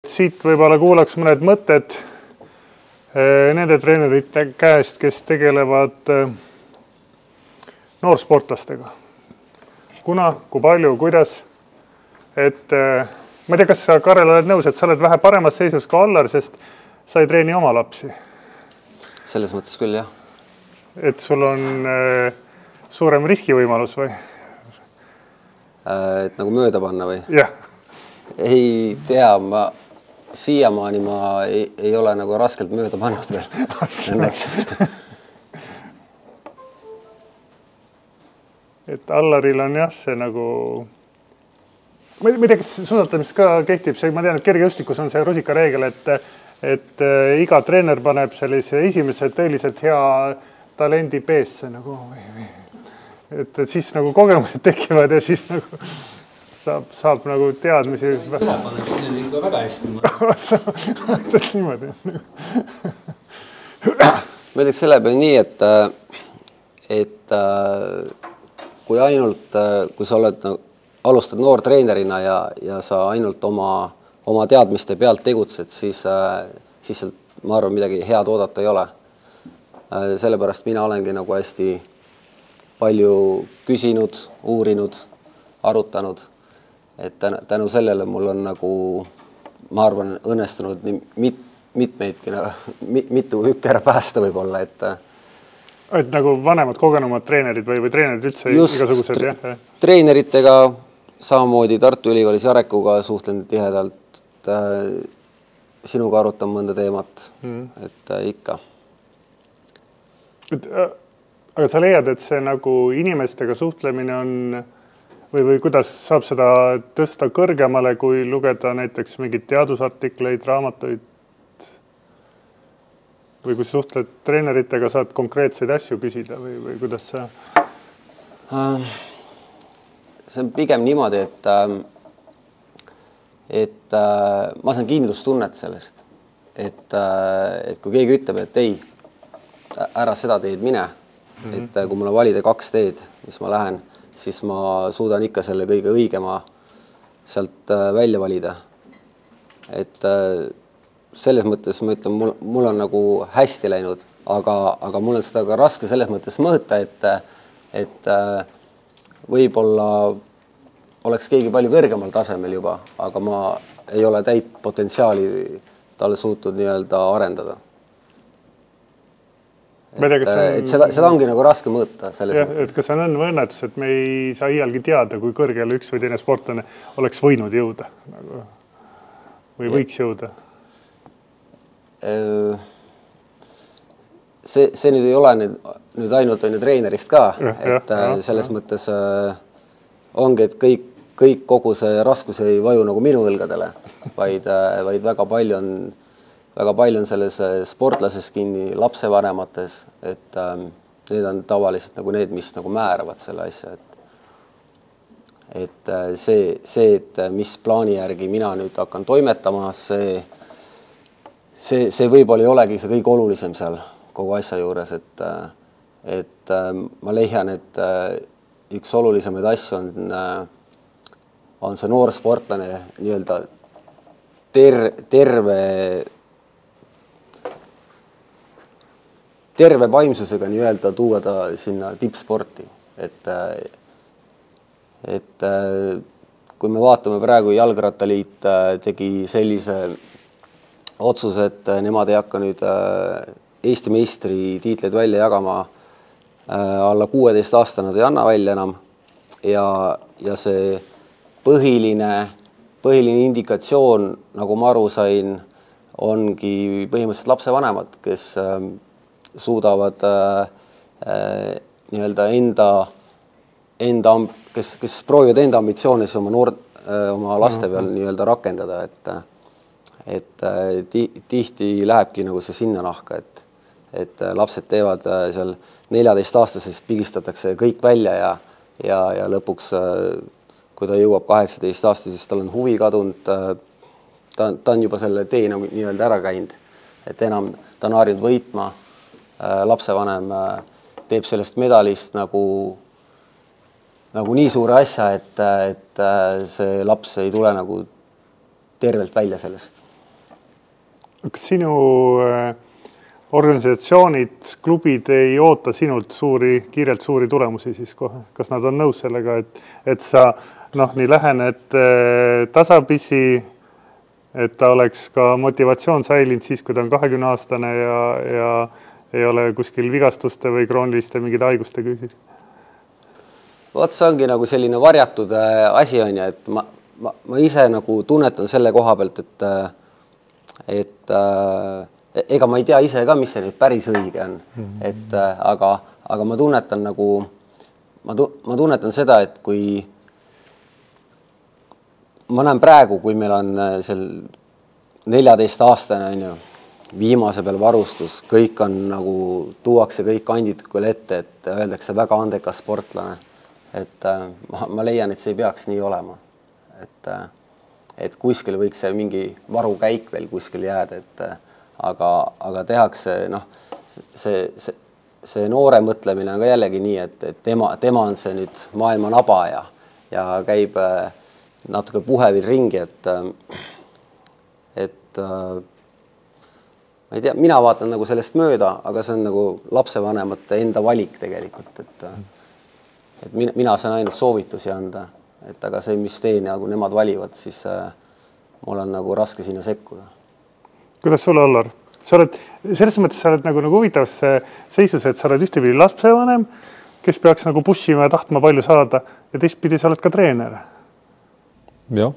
siit võib-olla kuulaks mõned mõtted nende treenerite käest, kes tegelevad noorsportlastega. Kuna, kui palju, kuidas, et ma ei tea, kas sa, Karel, oled nõus, et sa oled vähe paremas seisus ka Allar, sest sa ei treeni oma lapsi. Selles mõttes küll, jah. Et sul on suurem riskivõimalus või? Et nagu mööda panna või? Jah. Ei tea, siiamaani ma ei ole nagu raskelt mööda pannud veel. Õnneks. Et Allaril on jah, see nagu... Ma ei tea, kas suusatamist ka kehtib see, ma tean, et kergejõustikus on see rusikareegel, et iga treener paneb sellise esimese tõeliselt hea talendi peesse nagu, et siis nagu kogemused tekivad ja siis nagu saab nagu teadmisi. Üle paneb sinna ikka väga hästi. Niimoodi. Ma ütleks selle peale nii, et kui ainult, kui sa oled, alustad noortreenerina ja sa ainult oma teadmiste pealt tegutsed, siis ma arvan, midagi head oodata ei ole. Sellepärast mina olengi nagu hästi palju küsinud, uurinud, arutanud, et tänu sellele mul on nagu, ma arvan, õnnestunud mitmeidki, mitu hükkera päästa võib-olla, et nagu vanemad kogenumad treenerid või treenerid üldse igasugused, jah? Treeneritega, samamoodi Tartu Ülikoolis Jarekuga suhtlen tihedalt, sinuga arutan mõnda teemat, et ikka. Aga sa leiad, et see nagu inimestega suhtlemine on või kuidas saab seda tõsta kõrgemale, kui lugeda näiteks mingid teadusartikleid, raamatuid või kui suhtled treeneritega, saad konkreetseid asju küsida või kuidas sa? See on pigem niimoodi, et ma saan kindlustunnet sellest, et kui keegi ütleb, et ei, ära seda teed mine, et kui mul on valida 2 teed, mis ma lähen, siis ma suudan ikka selle kõige õigema sealt välja valida. Et selles mõttes ma ütlen, mul on nagu hästi läinud, aga mul on seda ka raske selles mõttes mõõta, et võib-olla oleks keegi palju kõrgemal tasemel juba, aga ma ei ole täit potentsiaali talle suutnud nii-öelda arendada. Et seda ongi nagu raske mõõta selles mõttes. Et kas on õnn või õnnetus, et me ei saa iialgi teada, kui kõrgele üks või teine sportlane oleks võinud jõuda või võiks jõuda? See nüüd ei ole nüüd ainult treenerist ka, et selles mõttes ongi, et kõik kogu see raskus ei vaju nagu minu õlgadele, vaid väga palju on selles sportlases kinni lapsevanemates, et need on tavaliselt nagu need, mis nagu määravad selle asja. Et see, mis plaani järgi mina nüüd hakkan toimetama, see võib-olla ei olegi see kõige olulisem seal kogu asja juures, et ma leian, et üks olulisemaid asju on see noor sportlane nii-öelda terve vaimsusega nii-öelda tuua ta sinna tippsporti. Et kui me vaatame praegu, Jalgrattaliit tegi sellise otsuse, et nemad ei hakka nüüd Eesti meistri tiitleid välja jagama, alla 16-aastane nad ei anna välja enam ja see põhiline indikatsioon, nagu ma aru sain, ongi põhimõtteliselt lapsevanemad, kes suudavad nii-öelda kes proovivad enda ambitsioone oma laste peal nii-öelda rakendada, et tihti lähebki nagu see sinna nahka, et lapsed teevad seal 14-aastasest pigistatakse kõik välja ja lõpuks, kui ta jõuab 18-aastasest, tal on huvi kadunud, ta on juba selle tee nagu nii-öelda ära käinud, et enam ta on harjunud võitma, lapsevanem teeb sellest medalist nagu nii suure asja, et see laps ei tule nagu tervelt välja sellest. Kas sinu organisatsioonid, klubid ei oota sinult kiirelt suuri tulemusi siis kohe? Kas nad on nõus sellega, et sa nii lähened tasapisi, et ta oleks ka motivatsioon säilinud siis, kui ta on 20-aastane ja ei ole kuskil vigastuste või krooniliste mingid haiguste küsis? Vot see ongi nagu selline varjatud asi on ja, et ma ise nagu tunnetan selle koha pealt, et ega ma ei tea ise ka, mis see nüüd päris õige on. Et, aga ma tunnetan nagu, ma tunnetan seda, et kui ma näen praegu, kui meil on seal 14-aastane on ju, viimase peal varustus, kõik on nagu, tuuakse kõik kandid küll ette, et öeldakse väga andekas sportlane. Et ma leian, et see ei peaks nii olema. Et kuskil võiks see mingi varukäik veel kuskil jääda, aga tehakse, see noore mõtlemine on ka jällegi nii, et tema on see nüüd maailma naba ja käib natuke puhevil ringi, et ma ei tea, mina vaatan nagu sellest mööda, aga see on nagu lapsevanemate enda valik tegelikult, et mina saan ainult soovitusi anda, et aga see, mis tee nagu nemad valivad, siis mul on nagu raske sinna sekkuda. Kuidas sulle, Allar? Sa oled, selles mõttes sa oled nagu huvitavas seisus, et sa oled ühtepidi lapsevanem, kes peaks nagu pushima ja tahtma palju saada ja teistpidi sa oled ka treener. Jah,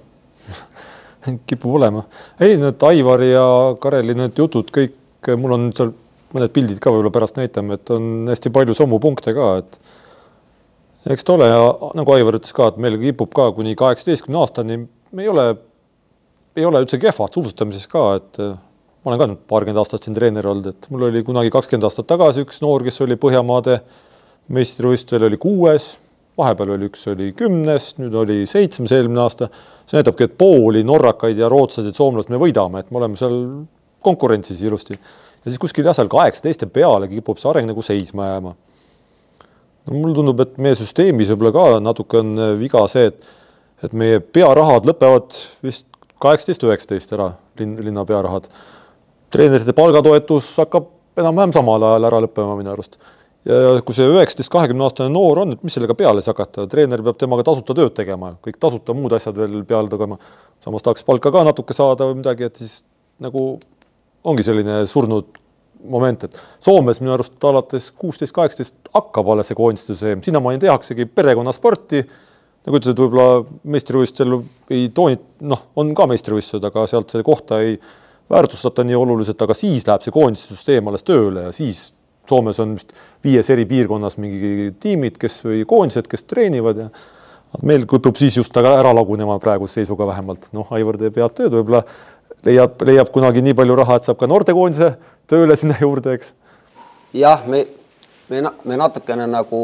kipub olema. Ei, need Aivar ja Kareli need jutud kõik, mul on seal mõned pildid ka võib-olla pärast näitame, et on hästi palju sommupunkte ka, et eks ta ole ja nagu Aivar ütles ka, et meil kipub ka kuni 18 aastani, me ei ole üldse kehvad suusatamises ka, et ma olen ka nüüd paarkümmend aastat siin treener olnud, et mul oli kunagi 20 aastat tagasi üks noor, kes oli Põhjamaade meistrivõistlusel oli 6, vahepeal oli üks oli 10, nüüd oli 7 eelmine aasta. See näitabki, et pooli norrakaid ja rootslased, soomlased me võidame, et me oleme seal konkurentsis ilusti. Ja siis kuskil jah, seal 18 peale kipub see areng nagu seisma jääma. No, mul tundub, et meie süsteemis võib-olla ka natuke on viga see, et meie pearahad lõpevad vist 18-19 ära, linna pearahad. Treenerite palgatoetus hakkab enam-vähem samal ajal ära lõppema minu arust. Ja kui see 19-20 aastane noor on, et mis sellega peale hakata? Treener peab temaga tasuta tööd tegema, kõik tasuta muud asjad veel peale tegema. Samas tahaks palka ka natuke saada või midagi, et siis nagu ongi selline surnud moment, et Soomes minu arust alates 16-18 hakkab alles see koondistuse. Sinna ma ei tehaksegi perekonnasporti. Nagu ütlesid, võib-olla meistrivõistlusel ei toonit, on ka meistrivõistlused, aga sealt see kohta ei väärtustata nii oluliselt, aga siis läheb see koondissüsteem alles tööle ja siis Soomes on 5 eri piirkonnas mingi tiimid, kes või koondised, kes treenivad ja meil kipub siis just ära lagunema praeguse seisuga vähemalt. Aivar teeb head tööd, võib-olla leiab kunagi nii palju raha, et saab ka noortekoondise tööle sinna juurde, eks? Jah, me natukene nagu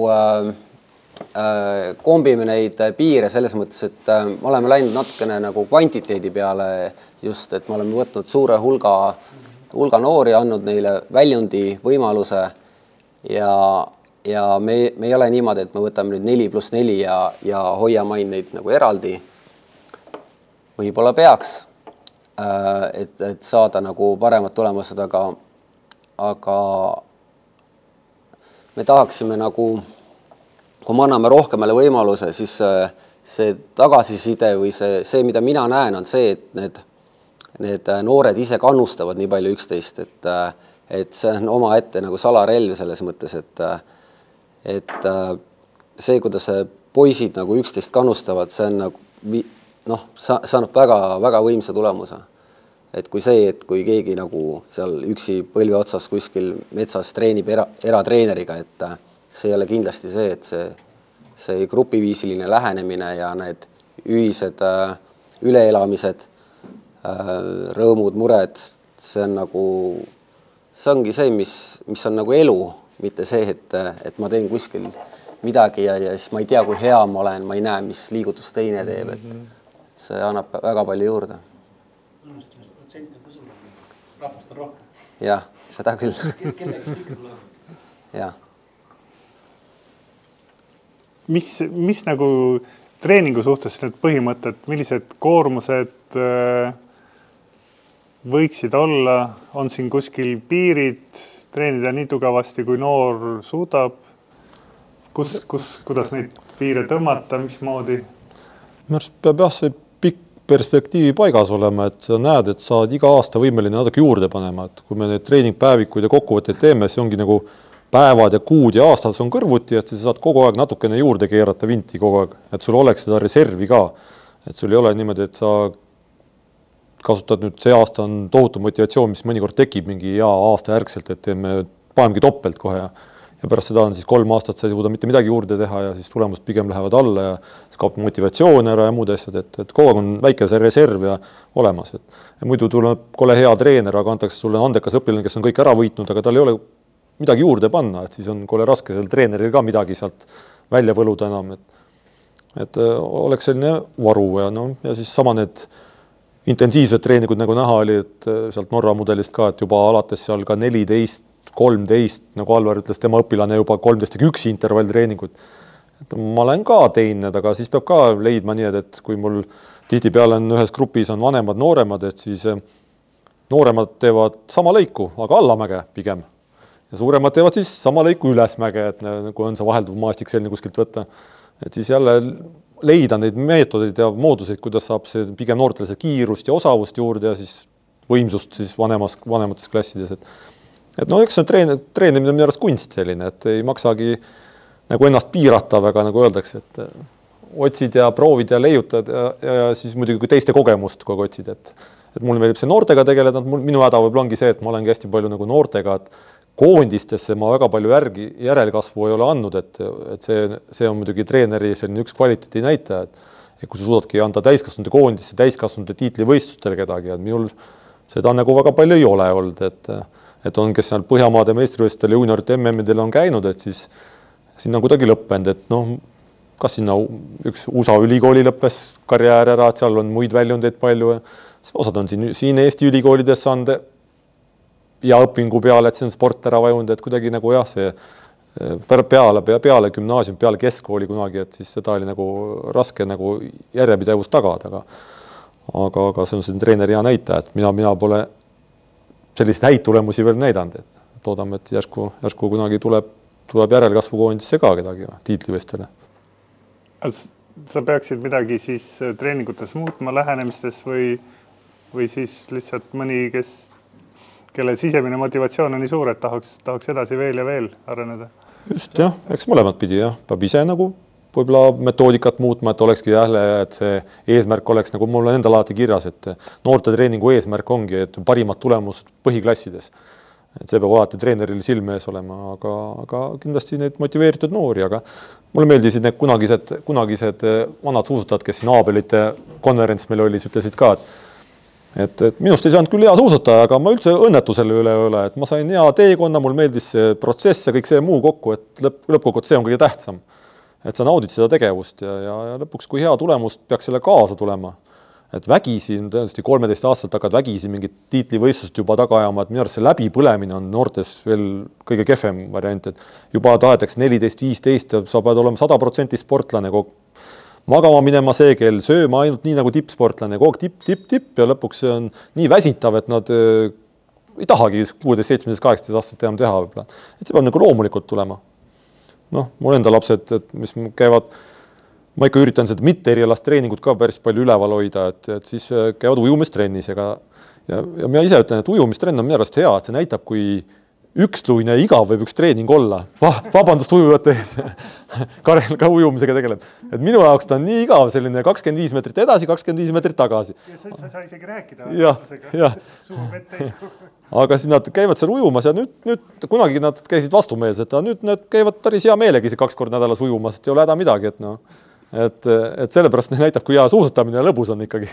kombime neid piire selles mõttes, et me oleme läinud natukene nagu kvantiteedi peale just, et me oleme võtnud suure hulga noori, andnud neile väljundi võimaluse ja me ei ole niimoodi, et me võtame nüüd 4+4 ja hoiame neid nagu eraldi. Võib-olla peaks, et saada nagu paremat tulemused, aga me tahaksime nagu, kui me anname rohkemale võimaluse, siis see tagasiside või see, mida mina näen, on see, et need noored ise kannustavad nii palju üksteist, et see on oma ette nagu salarelv selles mõttes, et see, kuidas poisid nagu üksteist kannustavad, see on nagu, see annab väga võimsa tulemuse. Et kui see, et kui keegi nagu seal üksi põlve otsas kuskil metsas treenib eratreeneriga, et see ei ole kindlasti see, et see grupiviisiline lähenemine ja need ühised üleelamised, rõõmud, mured, see on nagu, see ongi see, mis on nagu elu, mitte see, et ma teen kuskil midagi ja siis ma ei tea, kui hea ma olen, ma ei näe, mis liigutus teine teeb, et see annab väga palju juurde. Rahvast on rohkem. Jah, seda küll. Kellegist ikka tuleb. Jah. Mis nagu treeningu suhtes need põhimõtted, millised koormused võiksid olla, on siin kuskil piirid, treenida nii tugevasti, kui noor suudab? Kuidas neid piire tõmmata, mismoodi? Minu arust peab see pikk perspektiivi paigas olema, et sa näed, et sa oled iga aasta võimeline natuke juurde panema, et kui me need treeningpäevikuid ja kokkuvõtteid teeme, siis ongi nagu päevad ja kuud ja aastad on kõrvuti, et sa saad kogu aeg natukene juurde keerata vinti kogu aeg, et sul oleks seda reservi ka, et sul ei ole niimoodi, et sa kasutad nüüd see aasta on tohutu motivatsioon, mis mõnikord tekib mingi hea aasta järgselt, et panemegi toppelt kohe ja pärast seda on siis 3 aastat sa ei suuda mitte midagi juurde teha ja siis tulemust pigem lähevad alla ja siis kaob motivatsioon ära ja muud asjad, et kogu aeg on väike see reserv ja olemas. Ja muidu tuleb kole hea treener, aga antakse sulle andekas õpilane, kes on kõik ära võitnud, aga tal ei ole midagi juurde panna, et siis on kole raske seal treeneril ka midagi sealt välja võluda enam. Et oleks selline varu ja siis sama need intensiivsed treeningud nagu näha oli, et sealt Norra mudelist ka, et juba alates seal ka 14, 13, nagu Alvar ütles, tema õpilane juba 13 intervalltreeningud. Et ma olen ka teinud, aga siis peab ka leidma nii, et kui mul tihtipeale on ühes grupis on vanemad, nooremad, et siis nooremad teevad sama lõiku, aga allamäge pigem. Ja suuremad teevad siis sama lõiku ülesmäge, et kui on see vahelduv maastik selline kuskilt võtta. Et siis jälle leida neid meetodeid ja mooduseid, kuidas saab see pigem noortele see kiirust ja osavust juurde ja siis võimsust siis vanemates klassides. Et no eks see treenimine on minu arust kunst selline, et ei maksagi nagu ennast piirata väga, nagu öeldakse, et otsid ja proovid ja leiutad ja siis muidugi teiste kogemust kogu otsid. Et mulle meeldib see noortega tegeleda, minu häda võib ongi see, et ma olengi hästi palju nagu noortega, et koondistesse ma väga palju järelkasvu ei ole andnud, et see on muidugi treeneri selline üks kvaliteedi näitaja, et kui sa suudadki anda täiskasvanute koondisse, täiskasvanute tiitlivõistlustele kedagi, et minul seda nagu väga palju ei ole olnud, et on, kes seal Põhjamaade meistrivõistlustel ja juuniorite MM-idel on käinud, et siis sinna on kuidagi lõppenud, et noh, kas sinna üks USA ülikooli lõppes karjäär ära, et seal on muid väljundeid palju, osad on siin Eesti ülikoolides saanud ja õpingu peale, et see on sport ära vajunud, et kuidagi nagu jah, see peale gümnaasium, peale keskkooli kunagi, et siis seda oli nagu raske nagu järjepidevust tagada, aga see on see treeneri hea näitaja, et mina pole selliseid häid tulemusi veel näidanud, et loodame, et järsku kunagi tuleb järelkasvu koondisse ka kedagi tiitlivõistlustele. Sa peaksid midagi siis treeningutes muutma lähenemistes või siis lihtsalt mõni, kelle sisemine motivatsioon on nii suur, et tahaks edasi veel ja veel areneda. Just jah, eks mõlemad pidi jah, peab ise nagu võib-olla metoodikat muutma, et olekski jälle, et see eesmärk oleks nagu mul on endal alati kirjas, et noorte treeningu eesmärk ongi, et parimad tulemused põhiklassides. Et see peab alati treeneril silme ees olema, aga kindlasti neid motiveeritud noori, aga mulle meeldisid need kunagised vanad suusatajad, kes siin Aabelite konverents meil oli, ütlesid ka, et minust ei saanud küll hea suusataja, aga ma üldse õnnetu selle üle ei ole, et ma sain hea teekonna, mul meeldis see protsess ja kõik see muu kokku, et lõppkokkuvõttes see on kõige tähtsam. Et sa naudid seda tegevust ja lõpuks, kui hea tulemust peaks selle kaasa tulema. Et vägisi, tõenäoliselt 13 aastat hakkad vägisi mingit tiitlivõistlust juba taga ajama, et minu arust see läbipõlemine on noortes veel kõige kehvem variant, et juba tahetakse 14-15 ja sa pead olema 100% sportlane, magama minema see kell, sööma ainult nii nagu tippsportlane, kogu tipp ja lõpuks see on nii väsitav, et nad ei tahagi 16, 17, 18 aastat enam teha võib-olla. Et see peab nagu loomulikult tulema. Noh, mul enda lapsed, mis käivad, ma ikka üritan seda mitte erialast treeningut ka päris palju üleval hoida, et siis käivad ujumistrennis ja mina ise ütlen, et ujumistrenn on minu arust hea, et see näitab, kui üksluine igav võib üks treening olla. Vabandust ujujate ees. Karel ka ujumisega tegeleb. Et minu jaoks ta on nii igav, selline 25 meetrit edasi, 25 meetrit tagasi. Sa saa isegi rääkida. Jah. Aga siis nad käivad seal ujumas ja nüüd kunagi nad käisid vastumeelsed, nüüd nad käivad päris hea meelegi 2 korda nädalas ujumas, et ei ole häda midagi, et sellepärast näitab, kui hea suusatamine ja lõbus on ikkagi.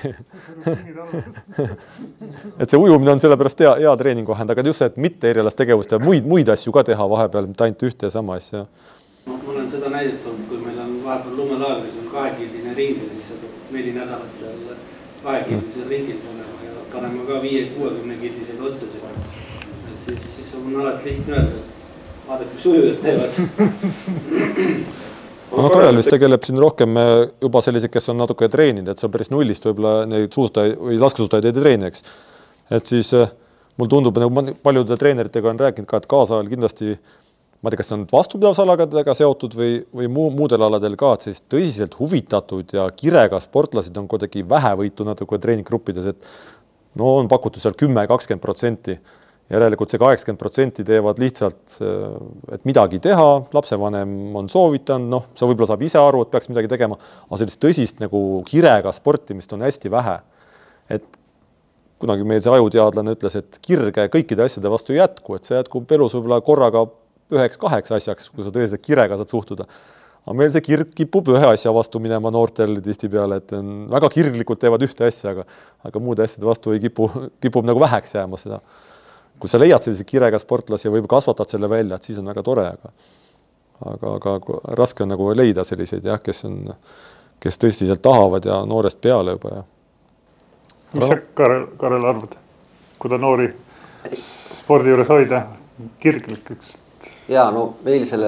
Et see ujumine on sellepärast hea treeningvahend, aga just see, et mitte erialast tegevust ja muid asju ka teha vahepeal, mitte ainult ühte ja sama asja. Mul on seda näidatud, kui meil on vahepeal lumelaagris on 2-kildine ring ja siis saab 4 nädalat seal 2-kildisel ringil panema ka 5-60 kildised otsa seda. Et siis on alati lihtne öelda, et vaadake, mis ujujad teevad. No Karel vist tegeleb siin rohkem juba sellised, kes on natuke treeninud, et see on päris nullist võib-olla neid suustajaid või laskesuustajaid ei treeni, eks. et siis mul tundub, nagu ma paljude treeneritega on rääkinud ka, et kaasajal kindlasti, ma ei tea, kas see on vastupidavusaladega seotud või muudel aladel ka, et siis tõsiselt huvitatud ja kirega sportlased on kuidagi vähevõitu natuke treeninggruppides, et no on pakutud seal 10-20%. Järelikult see 80% teevad lihtsalt, et midagi teha, lapsevanem on soovitanud, noh, sa võib-olla saab ise aru, et peaks midagi tegema, aga sellist tõsist nagu kirega sportimist on hästi vähe. Et kunagi meil see ajuteadlane ütles, et kirge kõikide asjade vastu ei jätku, et see jätkub elus võib-olla korraga 1-2 asjaks, kui sa tõesti kirega saad suhtuda. Aga meil see kirg kipub ühe asja vastu minema noortel tihti peale, et väga kirglikult teevad ühte asja, aga muude asjade vastu ei kipub nagu väheks jääma seda. Kui sa leiad sellise kirega sportlasi ja võib kasvatad selle välja, et siis on väga tore, aga raske on nagu leida selliseid, jah, kes tõesti sealt tahavad ja noorest peale juba. Ja. Mis sa, Karel, arvad, kuida noori spordi juures hoida kirglikuks? Ja, no meil selle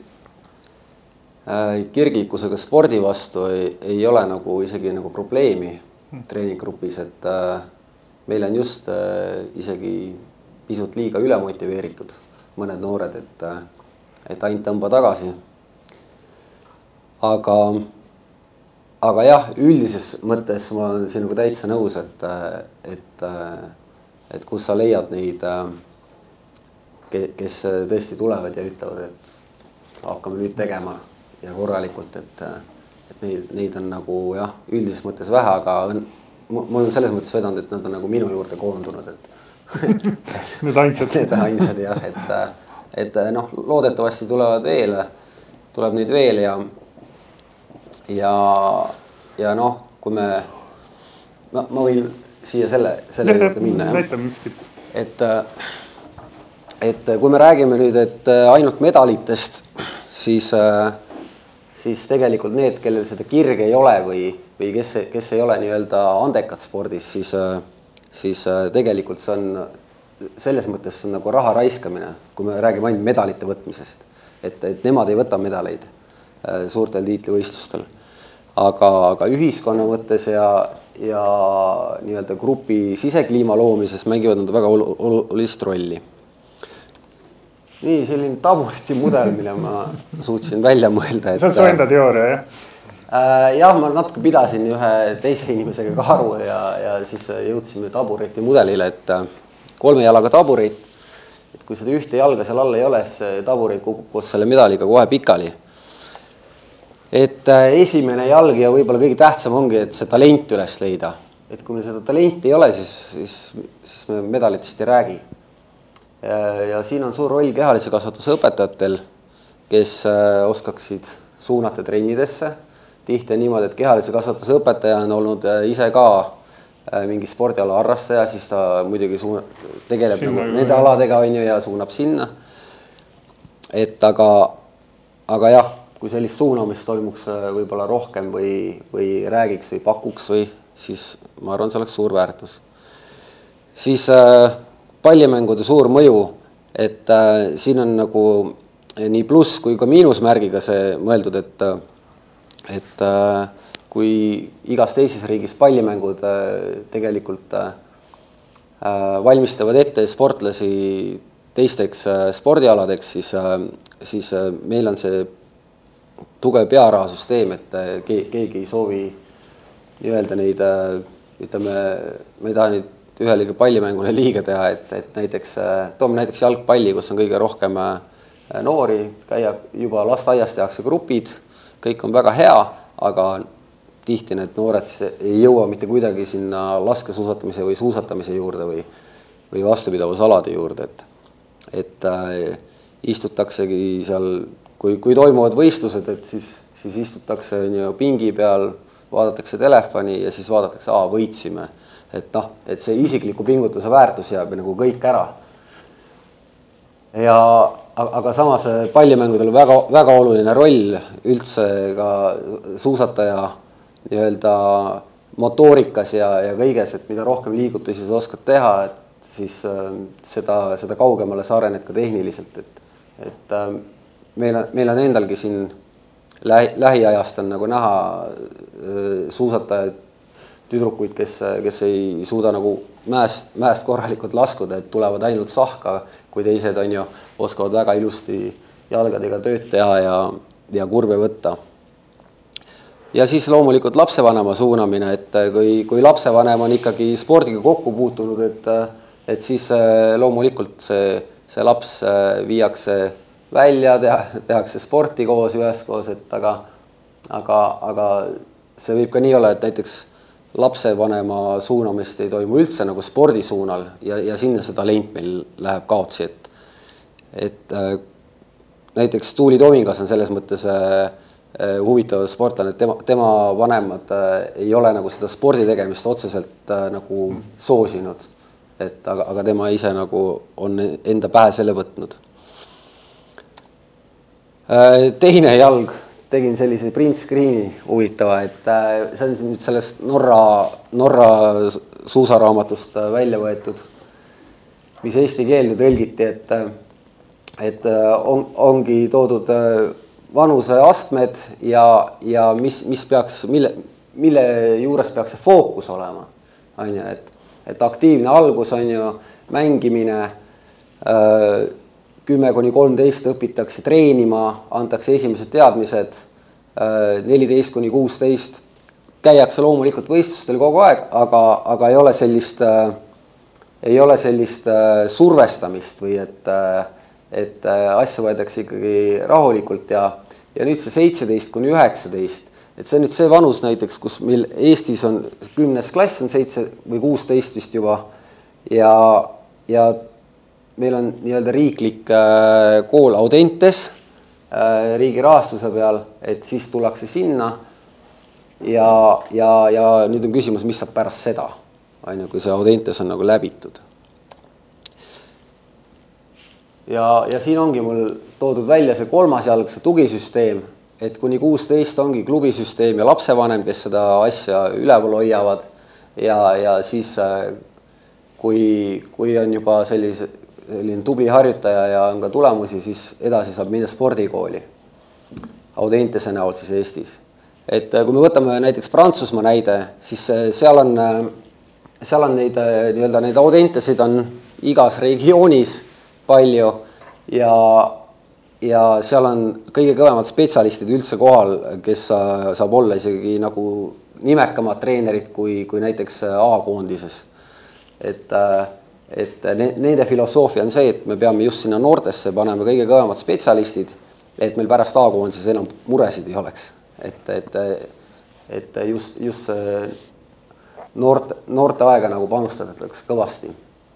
kirglikkusega spordi vastu ei ole nagu isegi nagu probleemi treeninggrupis, et meil on just isegi pisut liiga ülemotiveeritud mõned noored, et ainult tõmba tagasi. Aga jah, üldises mõttes ma olen sinuga täitsa nõus, et kus sa leiad neid, kes tõesti tulevad ja ütlevad, et hakkame nüüd tegema ja korralikult, et neid on nagu jah, üldises mõttes vähe, aga mul on selles mõttes vedanud, et nad on nagu minu juurde koondunud, et Need ainsad jah, et noh, loodetavasti tuleb neid veel ja noh, kui ma võin siia selle juurde minna, et kui me räägime nüüd, et ainult medalitest, siis tegelikult need, kellel seda kirge ei ole või kes ei ole nii-öelda andekad spordis, siis tegelikult see on selles mõttes on nagu raha raiskamine, kui me räägime ainult medalite võtmisest, et nemad ei võta medaleid suurtel tiitlivõistlustel. Aga ühiskonna mõttes ja nii-öelda grupi sisekliima loomises mängivad nad väga olulist rolli. Nii, selline tabureti mudel, mille ma suutsin välja mõelda. See on su enda teooria, jah? Jah, ma natuke pidasin ühe teise inimesega ka aru ja siis jõudsime tabureti mudelile, et 3 jalaga taburit, et kui seda ühte jalga seal all ei ole, siis taburit kukub koos selle medaliga kohe pikali. Et esimene jalg ja võib-olla kõige tähtsam ongi, et see talent üles leida. Et kui meil seda talenti ei ole, siis me medalitest ei räägi. Ja siin on suur roll kehalise kasvatuse õpetajatel, kes oskaksid suunata trennidesse. Tihti on niimoodi, et kehalise kasvatuse õpetaja on olnud ise ka mingi spordiala harrastaja, siis ta muidugi tegeleb nagu nende aladega ja suunab sinna. Et aga jah, kui sellist suunamist toimuks võib-olla rohkem või räägiks või pakuks siis ma arvan, see oleks suur väärtus. Siis pallimängude suur mõju, et siin on nagu nii pluss kui ka miinusmärgiga see mõeldud, et kui igas teises riigis pallimängud tegelikult valmistavad ette sportlasi teisteks spordialadeks, siis meil on see tugev pearahasüsteem, et keegi ei soovi nii-öelda neid, ütleme, me ei taha nüüd ühelegi pallimängule liiga teha, et näiteks, toome näiteks jalgpalli, kus on kõige rohkem noori, käia juba lasteaias tehakse grupid, kõik on väga hea, aga tihti need noored ei jõua mitte kuidagi sinna laskesuusatamise või suusatamise juurde või vastupidavusalade juurde, et istutaksegi seal, kui toimuvad võistlused, et siis istutakse pingi peal, vaadatakse telefoni ja siis vaadatakse, võitsime. Et see isikliku pingutuse väärtus jääb nagu kõik ära. Aga samas pallimängudel on väga oluline roll üldse ka suusataja nii-öelda motoorikas ja kõiges, et mida rohkem liigutusi sa oskad teha, et siis seda kaugemale sa arened ka tehniliselt. Et meil on endalgi siin lähiajast on nagu näha suusatajaid tüdrukuid, kes ei suuda nagu mäest korralikult laskuda, et tulevad ainult sahka, kui teised on ju, oskavad väga ilusti jalgadega tööd teha ja kurve võtta. Ja siis loomulikult lapsevanema suunamine, et kui lapsevanem on ikkagi spordiga kokku puutunud, et siis loomulikult see laps viiakse välja, tehakse sporti koos üheskoos, et aga see võib ka nii olla, et näiteks lapsevanema suunamist ei toimu üldse nagu spordi suunal ja sinna see talent meil läheb kaotsi, et näiteks Tuuli Tomingas on selles mõttes huvitav sportlane, et tema vanemad ei ole nagu seda spordi tegemist otseselt nagu soosinud, aga tema ise nagu on enda pähe selle võtnud. Teine jalg tegin sellise print screen'i huvitava, et see on nüüd sellest Norra suusaraamatust välja võetud, mis eesti keelde tõlgiti, et ongi toodud vanuseastmed ja mille juures peaks see fookus olema. Et aktiivne algus on ju mängimine, 10–13 õpitakse treenima, antakse esimesed teadmised, 14–16 käiakse loomulikult võistlustel kogu aeg, aga ei ole sellist survestamist või et asja võetakse ikkagi rahulikult ja nüüd see 17–19, et see on nüüd see vanus näiteks, kus meil Eestis on 10. klass on 7 või 16 vist juba ja meil on nii-öelda riiklik kool Audentes riigi rahastuse peal, et siis tullakse sinna ja nüüd on küsimus, mis saab pärast seda, kui see Audentes on nagu läbitud. Ja siin ongi mul toodud välja see kolmas jalg, see tugisüsteem, et kuni 16 ongi klubisüsteem ja lapsevanem, kes seda asja üleval hoiavad ja siis kui on juba selline tubli harjutaja ja on ka tulemusi, siis edasi saab minna spordikooli Audentese näol siis Eestis. Et kui me võtame näiteks Prantsusmaa näide, siis seal on neid nii-öelda neid Audentesid on igas regioonis palju ja seal on kõige kõvemad spetsialistid üldse kohal, kes saab olla isegi nagu nimekamad treenerid kui näiteks A-koondises. Et nende filosoofia on see, et me peame just sinna noortesse panema kõige kõvemad spetsialistid, et meil pärast A-koondises enam muresid ei oleks. Et just noorte aega nagu panustatakse kõvasti.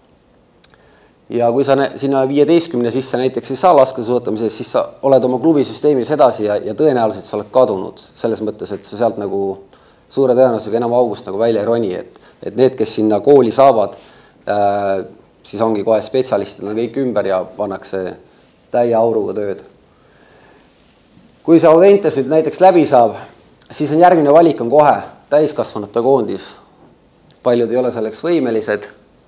Ja kui sa sinna 15 sisse näiteks ei saa laskesuusatamises, siis sa oled oma klubisüsteemis edasi ja tõenäoliselt sa oled kadunud selles mõttes, et sa sealt nagu suure tõenäosusega enam august nagu välja ei roni, et need, kes sinna kooli saavad, siis ongi kohe spetsialistid on kõik ümber ja pannakse täie auruga tööd. Kui see Audentes nüüd näiteks läbi saab, siis on järgmine valik on kohe täiskasvanute koondis. Paljud ei ole selleks võimelised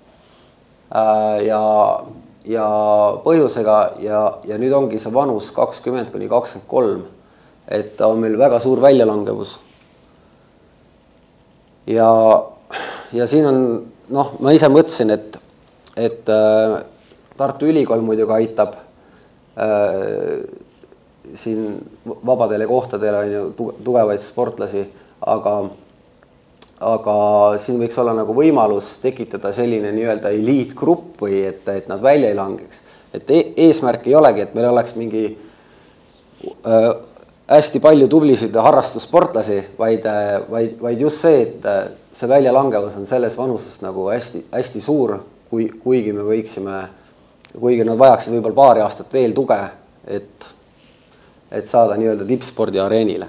ja põhjusega ja nüüd ongi see vanus 20–23, et on meil väga suur väljalangevus. Ja siin on, ma ise mõtlesin, et Tartu Ülikool muidugi aitab siin vabadele kohtadele on ju tugevaid sportlasi, aga siin võiks olla nagu võimalus tekitada selline nii-öelda eliitgrupp või et nad välja ei langeks. Et eesmärk ei olegi, et meil oleks mingi hästi palju tublisid harrastussportlasi, vaid just see, et see väljalangevus on selles vanuses nagu hästi suur, kuigi me võiksime, kuigi nad vajaksid võib-olla paari aastat veel tuge, et saada nii-öelda tippspordi areenile.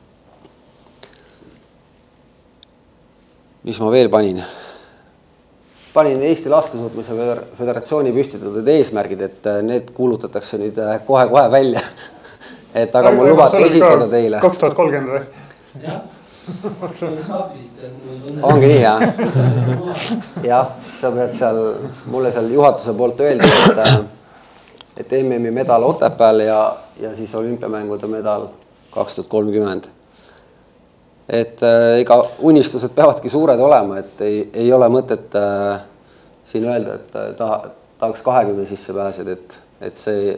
Mis ma veel panin? Panin Eesti Laskesuusatamise Föderatsiooni püstitatud eesmärgid, et need kuulutatakse nüüd kohe välja. Et aga mul lubati esitada teile. 2030 või? Jah. Ongi nii, jah? Jah, sa pead seal, mulle seal juhatuse poolt öeldi, et MM-i medal Otepääl ja siis olümpiamängude medal 2030. et ega unistused peavadki suured olema, et ei ole mõtet siin öelda, et tahaks 20 sisse pääseda, et see,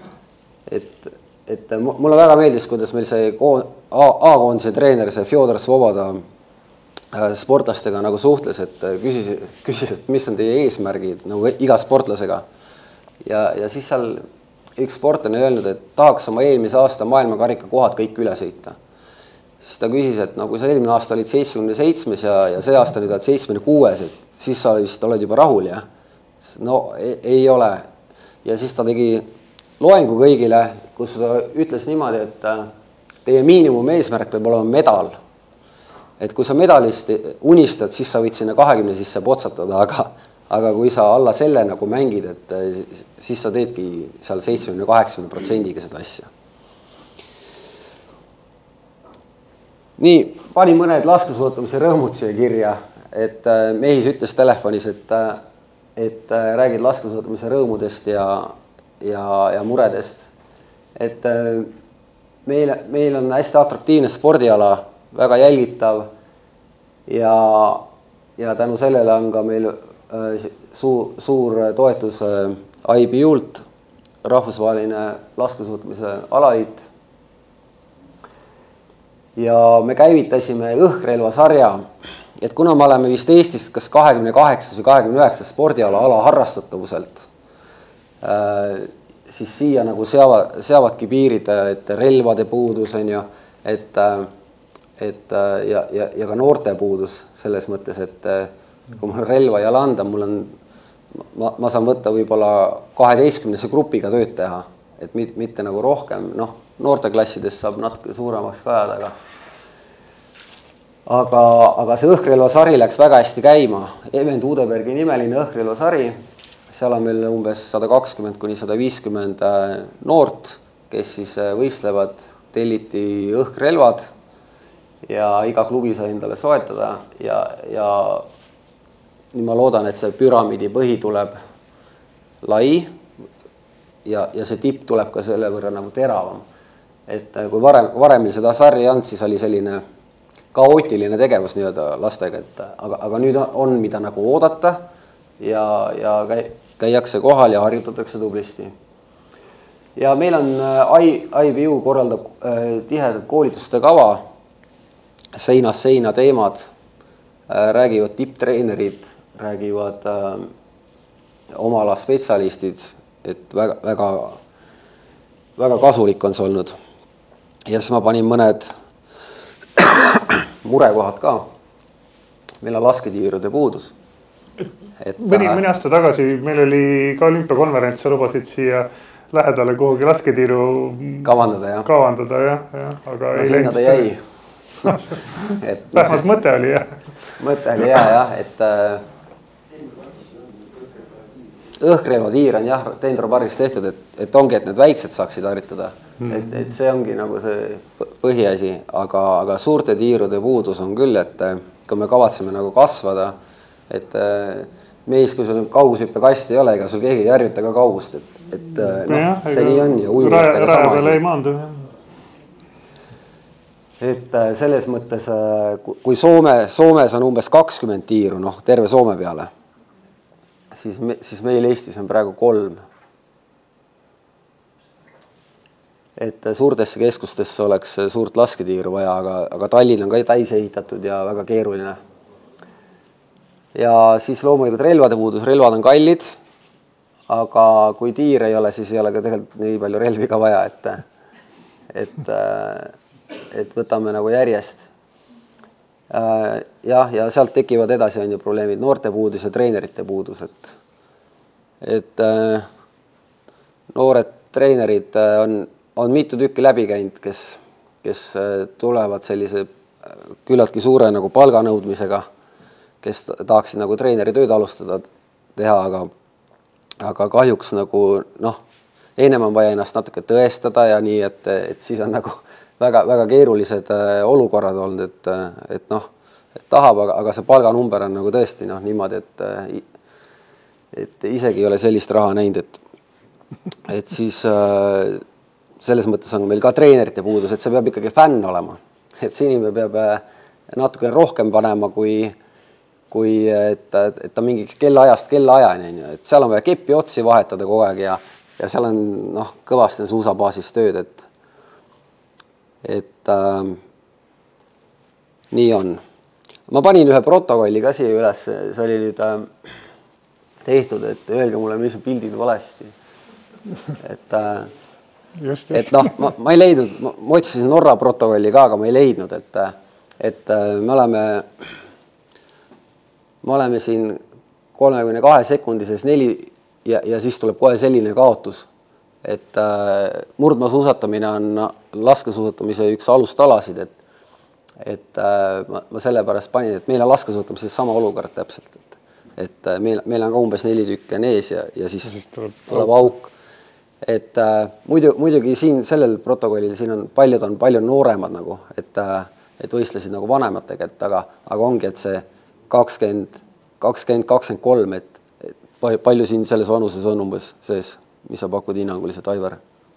et mulle väga meeldis, kuidas meil see A-koondise treener, see Fjodor Svoboda sportlastega nagu suhtles, et küsis, et mis on teie eesmärgid nagu iga sportlasega. Ja siis seal üks sportlane öelnud, et tahaks oma eelmise aasta maailmakarika kohad kõik üle sõita. Siis ta küsis, et no kui sa eelmine aasta olid 77 ja see aasta nüüd oled 76, et siis sa vist oled juba rahul, jah? No ei ole. Ja siis ta tegi loengu kõigile, kus ta ütles niimoodi, et teie miinimum eesmärk peab olema medal. Et kui sa medalist unistad, siis sa võid sinna 20 sisse potsatada, aga kui sa alla selle nagu mängid, et siis sa teedki seal 70-80%-ga seda asja. Nii, panin mõned laskesuusatamise rõõmud siia kirja, et mehis ütles telefonis, et räägid laskesuusatamise rõõmudest ja muredest. Et meil on hästi atraktiivne spordiala, väga jälgitav ja tänu sellele on ka meil suur toetus IBU-lt, rahvusvaheline laskesuusatamise alaliit. Ja me käivitasime õhkrelvasarja, et kuna me oleme vist Eestis kas 28 või 29 spordiala harrastatavuselt, siis siia nagu seavadki piirid, et relvade puudus on ju, ja ka noorte puudus selles mõttes, et kui mul relva ei ole anda, ma saan võtta võib-olla 12 grupiga tööd teha, et mitte nagu rohkem, noorteklassides saab natuke suuremaks ka ajada, aga see õhkrelvasari läks väga hästi käima. Event Udebergi nimeline õhkrelvasari, seal on meil umbes 120-150 noort, kes siis võistlevad, telliti õhkrelvad ja iga klubi sai endale soetada ja nüüd ma loodan, et see püramiidi põhi tuleb lai ja see tipp tuleb ka selle võrra nagu teravam. Et kui varem meil seda sarja ei olnud, siis oli selline kaootiline tegevus nii-öelda lastega, aga nüüd on mida nagu oodata ja käiakse kohal ja harjutatakse tublisti. Ja meil on IBU korraldab tihedat koolituste kava, seinast seina teemad, räägivad tipptreenerid, räägivad oma ala spetsialistid, et väga kasulik on see olnud. Ja siis ma panin mõned murekohad ka. Meil on lasketiirude puudus. Mõni aasta tagasi meil oli ka olümpiakonverents, sa lubasid siia lähedale kuhugi lasketiiru kavandada, jah. Aga no sinna ta jäi. Vähemalt mõte oli, jah. Mõte oli jah, et õhkrelvatiir on jah Dendropargis tehtud, et ongi, et need väiksed saaksid harjutada. Et see ongi nagu see põhiasi, aga suurte tiirude puudus on küll, et kui me kavatseme nagu kasvada, et mees, kui sul kaugushüppe kasti ei ole, ega sul keegi ei harjuta ka kaugust, et see nii on ja ujujatega sama asi. Et selles mõttes, kui Soomes on umbes 20 tiiru, terve Soome peale, siis meil Eestis on praegu 3. Et suurtesse keskustesse oleks suurt lasketiiru vaja, aga Tallinn on ka täis ehitatud ja väga keeruline. Ja siis loomulikult relvade puudus, relvad on kallid, aga kui tiir ei ole, siis ei ole ka tegelikult nii palju relvi ka vaja, et võtame nagu järjest. Ja sealt tekivad edasi on ju probleemid, noorte puudus ja treenerite puudus, et noored treenerid on mitu tükki läbi käinud, kes tulevad sellise küllaltki suure nagu palganõudmisega, kes tahaksid nagu treeneri tööd alustada teha, aga kahjuks nagu ennem on vaja ennast natuke tõestada ja nii, et siis on nagu väga keerulised olukorrad olnud, et tahab, aga see palganumber on nagu tõesti niimoodi, et isegi ei ole sellist raha näinud, et siis selles mõttes on meil ka treenerite puudus, et see peab ikkagi fänn olema, et see inimene peab natuke rohkem panema, kui et ta mingiks kellaajast kellaajani, on ju, et seal on vaja keppi otsi vahetada kogu aeg ja seal on kõvasti suusabaasis tööd, et nii on. Ma panin ühe protokolli ka siia üles, see oli nüüd tehtud, et öelge mulle, mis on pildid valesti. Et ma ei leidnud, ma otsisin Norra protokolli ka, aga ma ei leidnud, et me oleme siin 32 sekundises 4 ja siis tuleb kohe selline kaotus, et murdmaasuusatamine on laskesuusatamise üks alustalasid, et ma sellepärast panin, et meil on laskesuusatamises sama olukord täpselt, et meil on ka umbes 4 tükki ees ja siis tuleb auk. Et muidugi siin sellel protokollil siin on palju nooremad nagu, et võistlesid nagu vanematega, aga ongi, et see 20-23, et palju siin selles vanuses on umbes sees, mis sa pakud hinnanguliselt, Aivar?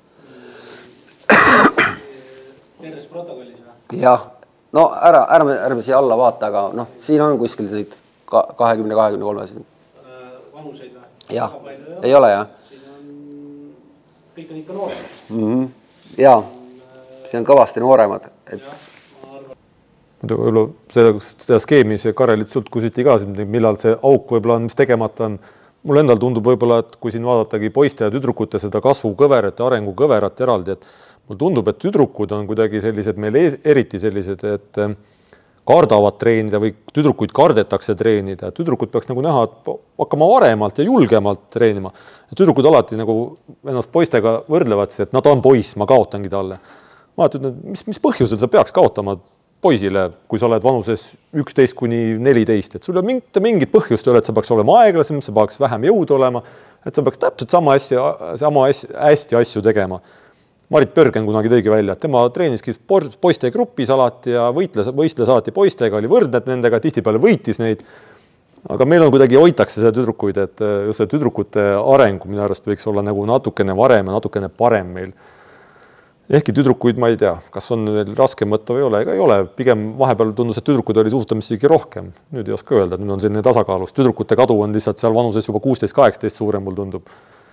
Terves protokollis või? Jah, no ärme siia alla vaata, aga siin on kuskil neid 20-23 siin. Vanuseid või? Jah, ei ole jah. Siin on, kõik on ikka nooremad. Jaa, siin on kõvasti nooremad. Võib-olla seda skeemi see Karelit sult küsiti ka, millal see auk võib-olla on, mis tegemata on. Mulle endal tundub võib-olla, et kui siin vaadatagi poiste ja tüdrukute seda kasvukõverat ja arengukõverat eraldi, et mulle tundub, et tüdrukud on kuidagi sellised meil eriti sellised, et kardavad treenida või tüdrukuid kardetakse treenida. Tüdrukud peaks nagu näha, et hakkama varemalt ja julgemalt treenima. Tüdrukud alati nagu ennast poistega võrdlevad, et nad on poiss, ma kaotangi talle. Ma ütlen, mis põhjusel sa peaks kaotama poisile, kui sa oled vanuses 11-14, et sul on mingit põhjust ei ole, et sa peaks olema aeglasem, sa peaks vähem jõudu olema, et sa peaks täpselt sama hästi asju tegema. Marit Pörgen kunagi tõigi välja, et tema treeniski poiste grupis alati ja võistles alati poistega, oli võrdne nendega, tihtipeale võitis neid, aga meil on kuidagi hoitakse seda tüdrukuid, et just see tüdrukute arengu minu arust võiks olla nagu natukene varem ja natukene parem meil. Ehkki tüdrukuid ma ei tea, kas on veel raske mõtta või ei ole. Pigem vahepeal tundus, et tüdrukud oli suusatamissigi rohkem. Nüüd ei oska öelda, et nüüd on selline tasakaalus. Tüdrukute kadu on lihtsalt seal vanuses juba 16-18 suurem, mul tundub.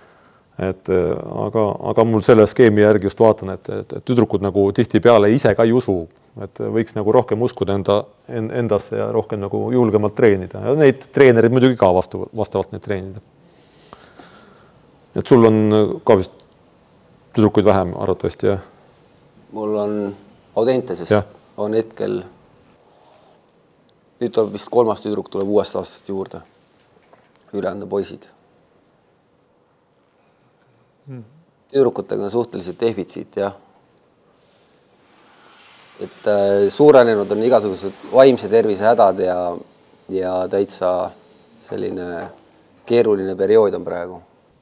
Aga mul selle skeemi järgi just vaatan, et tüdrukud nagu tihtipeale ise ka ei usu. Et võiks nagu rohkem uskuda endasse ja rohkem nagu julgemalt treenida. Ja neid treenerid muidugi ka vastavalt neid treenida. Et sul on ka vist tüdrukuid vähem arvatavasti, jah? Mul on Audenteses, on hetkel, nüüd tuleb vist 3. tüdruk tuleb uuest aastast juurde, ülejäänud poisid. Tüdrukutega on suhteliselt defitsiit, jah. Et suurenenud on igasugused vaimse tervise hädad ja täitsa selline keeruline periood on praegu.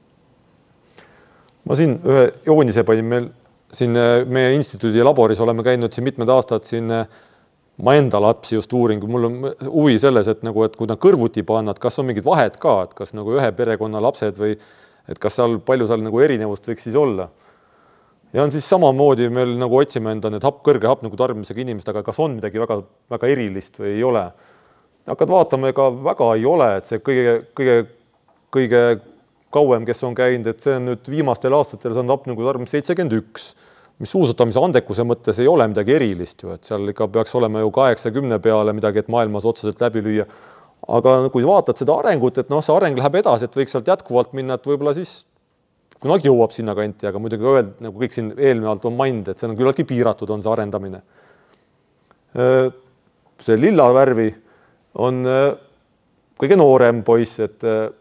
Ma siin ühe joonise panin meil siin meie instituudi laboris oleme käinud siin mitmed aastad siin ma enda lapsi just uuringu. Mul on huvi selles, et kui nad kõrvuti pannad, kas on mingid vahed ka, et kas nagu ühe perekonna lapsed või et kas seal palju seal nagu erinevust võiks siis olla. Ja on siis samamoodi meil nagu otsime enda need kõrge hapniku tarbimisega inimesed, aga kas on midagi väga, väga erilist või ei ole. Hakkad vaatama, ega väga ei ole, et see kõige kauem, kes on käinud, et see on nüüd viimastel aastatel see on hapniku tarbimis 71, mis suusatamise andekuse mõttes ei ole midagi erilist ju, et seal ikka peaks olema ju 80 peale midagi, et maailmas otseselt läbi lüüa. Aga kui vaatad seda arengut, et see areng läheb edasi, et võiks sealt jätkuvalt minna, et võib-olla siis kunagi jõuab sinna kanti, aga muidugi öelda, nagu kõik siin eelnevalt on maininud, et see on küllaltki piiratud, on see arendamine. See lilla värvi on kõige noorem poiss, et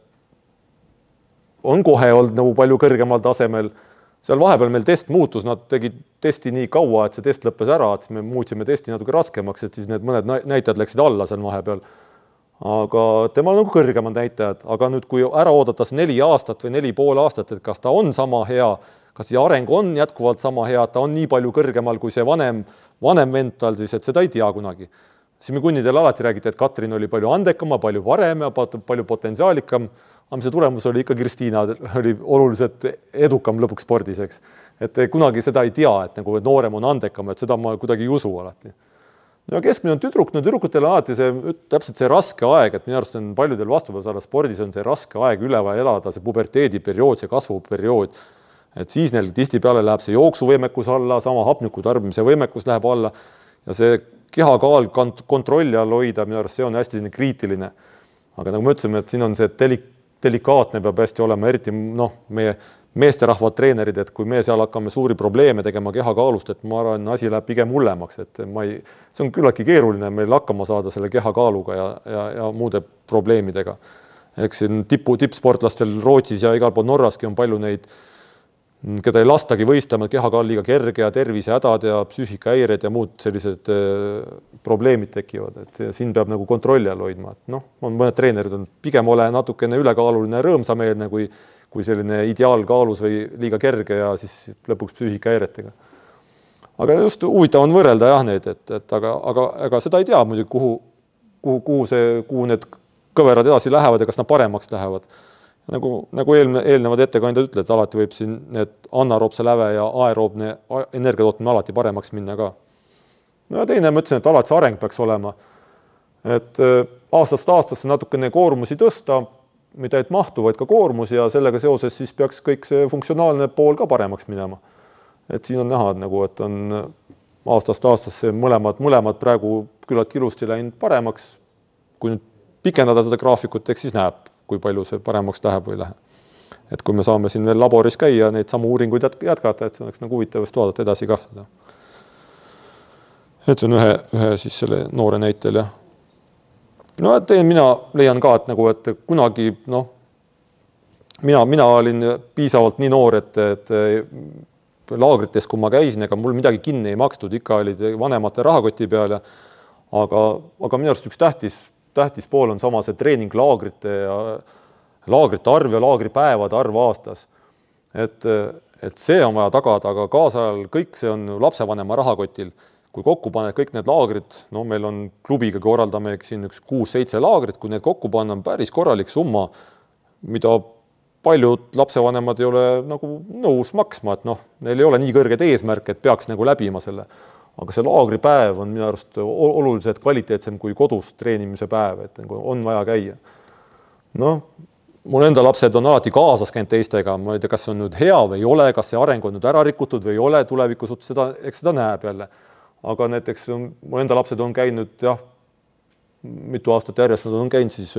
on kohe olnud nagu palju kõrgemal tasemel. Seal vahepeal meil test muutus, nad tegid testi nii kaua, et see test lõppes ära, et me muutsime testi natuke raskemaks, et siis need mõned näitajad läksid alla seal vahepeal. Aga temal on nagu kõrgemad näitajad, aga nüüd kui ära oodatas 4 aastat või 4,5 aastat, et kas ta on sama hea, kas see areng on jätkuvalt sama hea, ta on nii palju kõrgemal kui see vanem mental, siis et seda ei tea kunagi. Siis me kunnidel alati räägite, et Katrin oli palju andekama, palju parem ja palju potentsiaalikam, aga see tulemus oli ikka Kristiina oli oluliselt edukam lõpuks spordis, eks. Et kunagi seda ei tea, et nagu noorem on andekam, et seda ma kuidagi ei usu alati. no keskmine on tüdruk, no tüdrukutel on alati täpselt see raske aeg, et minu arust on paljudel vastupäevasala spordis on see raske aeg üle vaja elada, see puberteediperiood, see kasvuperiood, et siis neil tihtipeale läheb see jooksuvõimekus alla, sama hapniku tarbimise võimekus läheb alla ja see kehakaal kontrolli all hoida, minu arust see on hästi kriitiline. Aga nagu me ütlesime, et siin on see delikaatne peab hästi olema, eriti meie meesterahvad treenerid, et kui me seal hakkame suuri probleeme tegema kehakaalust, et ma arvan, asi läheb pigem hullemaks, et see on küllaltki keeruline meil hakkama saada selle kehakaaluga ja muude probleemidega. Eks siin tippsportlastel Rootsis ja igal pool Norraski on palju neid, keda ei lastagi võistlema, kehakaal liiga kerge ja tervisehädad ja psüühikahäired ja muud sellised probleemid tekivad, et siin peab nagu kontrolli all hoidma, et on mõned treenerid on pigem ole natukene ülekaaluline rõõmsameelne kui selline ideaalkaalus või liiga kerge ja siis lõpuks psüühikahäiretega. Aga just huvitav on võrrelda jah neid, aga seda ei tea muidugi, kuhu need kõverad edasi lähevad ja kas nad paremaks lähevad. Nagu eelnevad ettekandjad ütlevad, alati võib siin need anaeroobse läve ja aeroobne energiatootmine alati paremaks minna ka. No ja teine, ma ütlesin, et alati see areng peaks olema, et aastast aastasse natukene koormusi tõsta, mida ei mahtu, vaid ka koormusi ja sellega seoses siis peaks kõik see funktsionaalne pool ka paremaks minema. Et siin on näha, et on aastast aastasse mõlemad praegu küllaltki ilusti läinud paremaks. Kui nüüd pikendada seda graafikut, eks siis näeb, kui palju see paremaks läheb või ei lähe. Et kui me saame siin veel laboris käia, neid samu uuringuid jätkata, et see oleks nagu huvitavast vaadata edasi ka seda. Et see on ühe siis selle noore näitel, jah. No, et mina leian ka, et kunagi, mina olin piisavalt nii noor, et laagrites, kui ma käisin, ega mul midagi kinni ei makstud, ikka olid vanemate rahakoti peal, aga minu arust üks tähtis pool on sama see treeninglaagrite arv ja laagripäevade arv aastas. Et see on vaja tagada, aga kaasajal kõik see on lapsevanema rahakotil. Kui kokku paned kõik need laagrid, meil on klubiga korraldame siin 6-7 laagrit, kui need kokku panna on päris korralik summa, mida paljud lapsevanemad ei ole nagu nõus maksma, et neil ei ole nii kõrged eesmärk, et peaks nagu läbima selle. Aga see laagripäev on minu arust oluliselt kvaliteetsem kui kodus treenimise päev, et on vaja käia. Mul enda lapsed on alati kaasas käinud teistega, ma ei tea, kas see on nüüd hea või ei ole, kas see areng on nüüd ära rikutud või ei ole tulevikus, eks seda näeb jälle. Aga näiteks mu enda lapsed on käinud, mitu aastat järjest, nad on käinud siis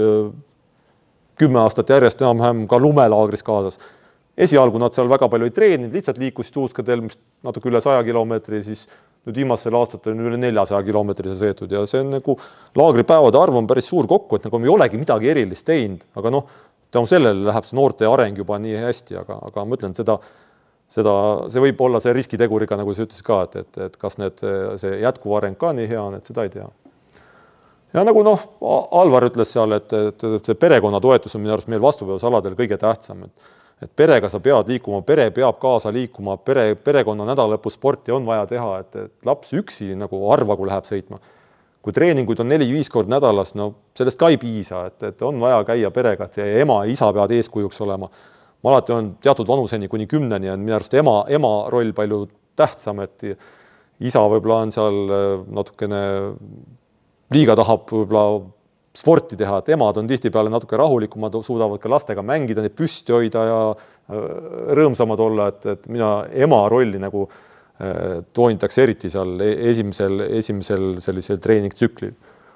10 aastat järjest enam-vähem ka lumelaagris kaasas. Esialgu nad seal väga palju ei treeninud, lihtsalt liikusid suuskadel, mis natuke üle 100 kilomeetri, siis nüüd viimasel aastatel on üle 400 kilomeetri sõetud ja see on nagu laagripäevade arv on päris suur kokku, et nagu me ei olegi midagi erilist teinud, aga tänu sellele läheb see noorte areng juba nii hästi, aga ma ütlen, see võib olla see riskiteguriga, nagu sa ütles ka, et kas see jätkuv areng ka nii hea on, et seda ei tea. Ja nagu Alvar ütles seal, et see perekonna toetus on minu arust meil vastupäevasaladel kõige tähtsam, et perega sa pead liikuma, pere peab kaasa liikuma, perekonna nädalalõpu sporti on vaja teha, et laps üksi nagu harva, kui läheb sõitma. Kui treeninguid on 4-5 kord nädalas, sellest ka ei piisa, et on vaja käia perega, et ema ja isa peavad eeskujuks olema. Ma alati on teatud vanuseni kuni 10 ja minu arust ema roll palju tähtsam, et isa võib-olla on seal natukene liiga tahab võib-olla sporti teha, et emad on tihtipeale natuke rahulikumad, suudavad ka lastega mängida, neid püsti hoida ja rõõmsamad olla, et mina ema rolli nagu toonitaks eriti seal esimesel sellisel treeningtsüklil.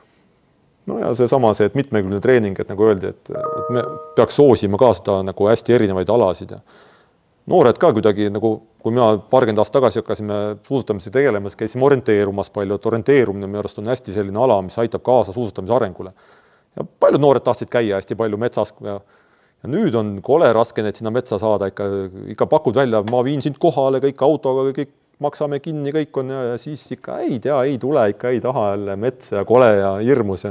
Ja seesama see, et mitmekülgne treening, et nagu öeldi, et me peaks soosima ka seda nagu hästi erinevaid alasid. Noored ka kuidagi, nagu kui mina paarkümmend aastat tagasi hakkasime suusatamise tegelemas, käisime orienteerumas palju, et orienteerumine minu arust on hästi selline ala, mis aitab kaasa suusatamise arengule. Ja paljud noored tahtsid käia hästi palju metsas ja nüüd on kole raske neid sinna metsa saada, ikka pakud välja, ma viin sind kohale kõik autoga, kõik maksame kinni, kõik on ja siis ikka ei tule, ikka ei taha jälle mets ja kole ja hirmus.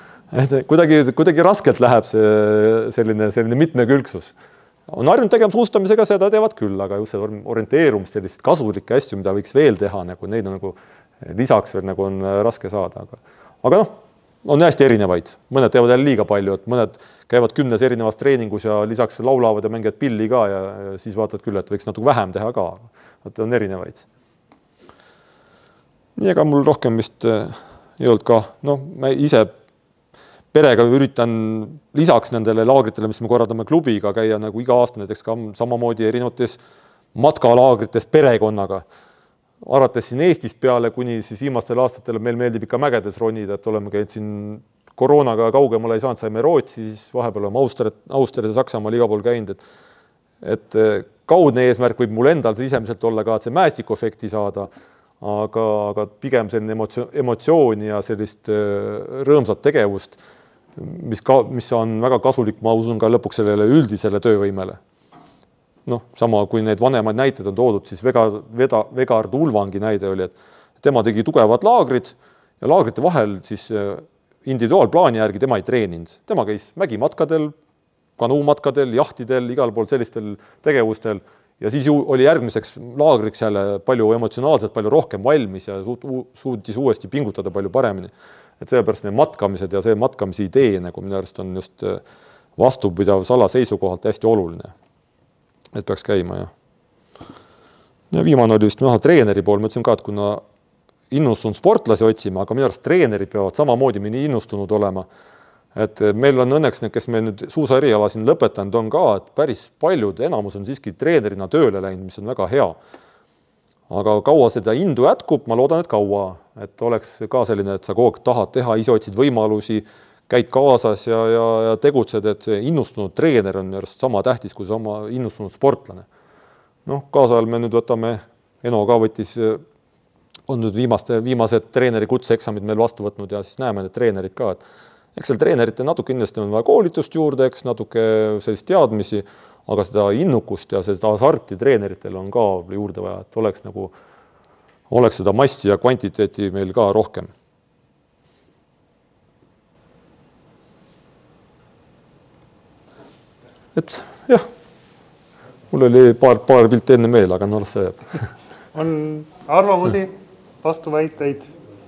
Kuidagi raskelt läheb selline mitmekülgsus. On harjunud tegema suustamisega, seda teevad küll, aga just see orienteerumist, sellised kasulikke asju, mida võiks veel teha, neid on nagu lisaks veel nagu on raske saada. Aga on hästi erinevaid. Mõned teevad jälle liiga palju, et mõned käivad 10 erinevas treeningus ja lisaks laulavad ja mängivad pilli ka ja siis vaatad küll, et võiks natuke vähem teha ka. On erinevaid. Nii ega mul rohkem vist ei olnud ka, noh, ma ise perega üritan lisaks nendele laagritele, mis me korraldame klubiga, käia nagu iga aasta näiteks ka samamoodi erinevates matkalaagrites perekonnaga. Arvates siin Eestist peale, kuni siis viimastel aastatel meil meeldib ikka mägedes ronida, et oleme käinud siin koroonaga kaugemale ei saanud, saime Rootsi, siis vahepeal oleme Austrias ja Saksamaal iga pool käinud, et kaudne eesmärk võib mul endal sisemiselt olla ka, et see mäestikuefekti saada, aga pigem selline emotsiooni ja sellist rõõmsat tegevust, mis on väga kasulik, ma usun ka lõpuks sellele üldisele töövõimele. Noh, sama kui need vanemad näited on toodud, siis Vegard Ulvangi näide oli, et tema tegi tugevad laagrid ja laagrite vahel siis individuaalplaani järgi tema ei treeninud. Tema käis mägimatkadel, kanuumatkadel, jahtidel, igal pool sellistel tegevustel ja siis oli järgmiseks laagriks jälle palju emotsionaalselt, palju rohkem valmis ja suutis uuesti pingutada palju paremini. Et sellepärast need matkamised ja see matkamise idee nagu minu arust on just vastupidav sala seisukohalt hästi oluline. Et peaks käima, ja viimane oli just treeneri pool, ma ütlesin ka, et kuna innustunud sportlasi otsime, aga minu arust treenerid peavad samamoodi nii innustunud olema. Et meil on õnneks need, kes meil nüüd suusa eriala siin lõpetanud on ka, et päris paljud, enamus on siiski treenerina tööle läinud, mis on väga hea. Aga kaua seda indu jätkub, ma loodan, et kaua, et oleks ka selline, et sa kogu aeg tahad teha, ise otsid võimalusi, käid kaasas ja tegutsed, et see innustunud treener on just sama tähtis kui sama innustunud sportlane. Noh, kaasajal me nüüd võtame, Eno ka võttis, on nüüd viimased treeneri kutseeksamid meil vastu võtnud ja siis näeme need treenerid ka, et eks seal treenerite natuke kindlasti on vaja koolitust juurde, eks natuke sellist teadmisi, aga seda innukust ja seda hasarti treeneritel on ka juurde vaja, et oleks seda massi ja kvantiteeti meil ka rohkem. Et jah, mul oli paar pilti enne meel, aga no see jääb. On arvamusi, vastuväiteid?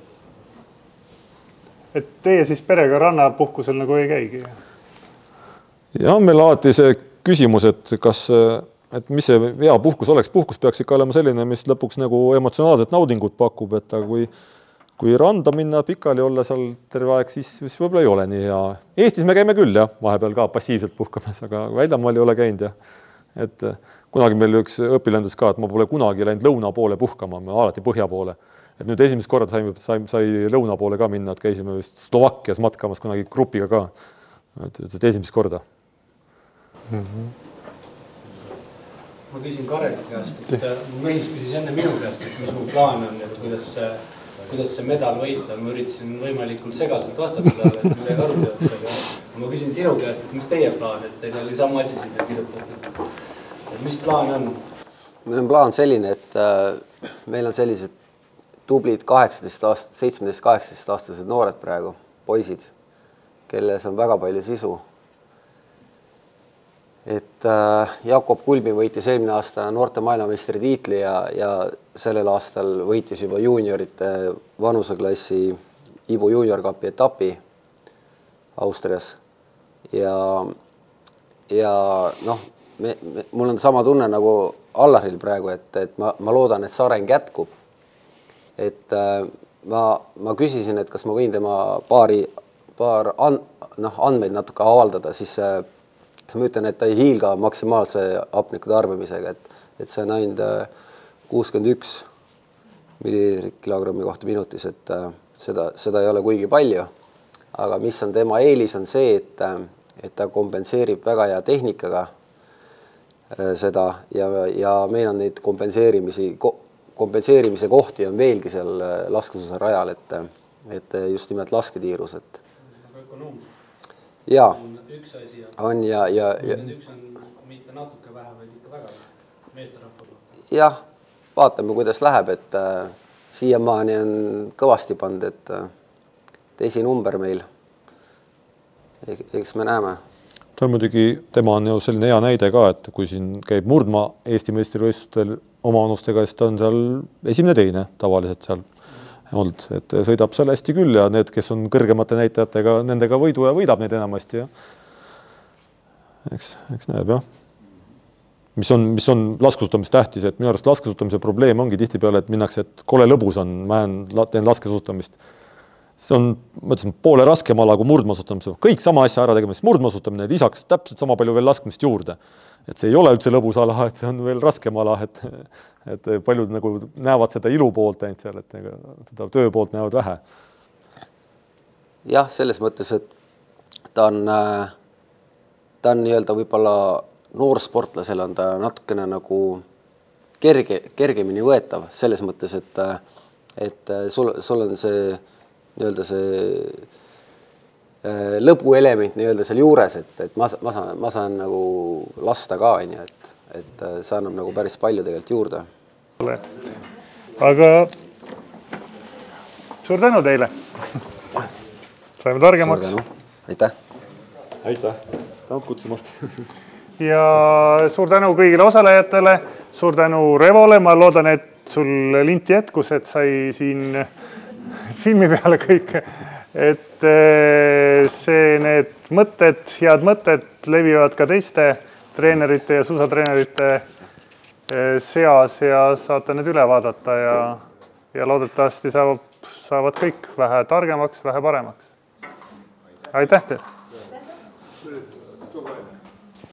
Et teie siis perega rannapuhkusel nagu ei käigi? Ja meil alati see küsimus, et mis see hea puhkus oleks. Puhkus peaks ikka olema selline, mis lõpuks nagu emotsionaalset naudingut pakub, et kui randa minna pikali olla seal terve aeg, siis võib-olla ei ole nii hea. Eestis me käime küll, vahepeal ka passiivselt puhkamas, aga väljamaal ei ole käinud. Et kunagi meil üks õpilendas ka, et ma pole kunagi läinud lõuna poole puhkama, ma alati põhja poole. Et nüüd esimest korda sai lõuna poole ka minna, et käisime vist Slovakkias matkamas kunagi grupiga ka. Et esimest korda. Ma küsin Kareli käest, et mehis küsis enne minu käest, et mis mu plaan on, et kuidas see medal võita. Ma üritasin võimalikult segaselt vastata talle, et midagi arutetakse, aga ma küsin sinu käest, et mis teie plaan, et teil oli sama asi sinna kirjutatud. Et mis plaan on? Meil on plaan selline, et meil on sellised tublid 17-18 aastased noored praegu, poisid, kelles on väga palju sisu. Et Jakob Kulbi võitis eelmine aasta noorte maailmameistri tiitli ja sellel aastal võitis juba juuniorite vanuseklassi Ibu juuniorkapi etapi Austrias. Ja noh, mul on sama tunne nagu Allaril praegu, et ma loodan, et see areng jätkub. Et ma küsisin, et kas ma võin tema paar andmeid natuke avaldada, siis ma ütlen, et ta ei hiilga maksimaalse hapniku tarbimisega, et see on ainult 61 millilitri kohta minutis, et seda ei ole kuigi palju. Aga mis on tema eelis on see, et ta kompenseerib väga hea tehnikaga seda ja meil on neid kompenseerimise kohti on veelgi seal laskesuusa rajal, et just nimelt lasketiirus, et jaa, üks asi on ja üks on mitte natuke vähe, vaid ikka väga meesterahva. Jah, vaatame, kuidas läheb, et siiamaani on kõvasti pand, et esinumber meil. Eks me näeme. Ta on muidugi, tema on ju selline hea näide ka, et kui siin käib murdma Eesti meistrivõistlustel oma anustega, siis ta on seal esimene teine tavaliselt seal olnud, et sõidab seal hästi küll ja need, kes on kõrgemate näitajatega, nendega võidu ja võidab neid enamasti. Eks näeb, jah. Mis on laskesuutamist tähtis, et minu arust laskesuutamise probleem ongi tihtipeale, et minnakse, et kole lõbus on, ma teen laskesuutamist. see on, ma ütlesin, poole raskem ala kui murdmaasutamine, kõik sama asja ära tegema, siis murdmaasutamine lisaks täpselt sama palju veel laskmist juurde. Et see ei ole üldse lõbus ala, et see on veel raskem ala, et paljud nagu näevad seda ilu poolt ainult seal, et seda töö poolt näevad vähe. Jah, selles mõttes, et ta on nii-öelda võib-olla noorsportlasel on ta natukene nagu kergemini võetav selles mõttes, et sul on see nii-öelda see lõbuelement nii-öelda seal juures, et ma saan nagu lasta ka, et see annab nagu päris palju tegelikult juurde. Aga suur tänu teile. Saime targemaks. Aitäh. Aitäh. Tänud kutsumast. Ja suur tänu kõigile osalejatele. Suur tänu Revole. Ma loodan, et sul linti jätkus, et sai siin filmi peale kõik. Et need mõtted, head mõtted levivad ka teiste treenerite ja suusatreenerite seas ja saate need üle vaadata ja loodetavasti saavad kõik vähe targemaks, vähe paremaks. Aitäh teile!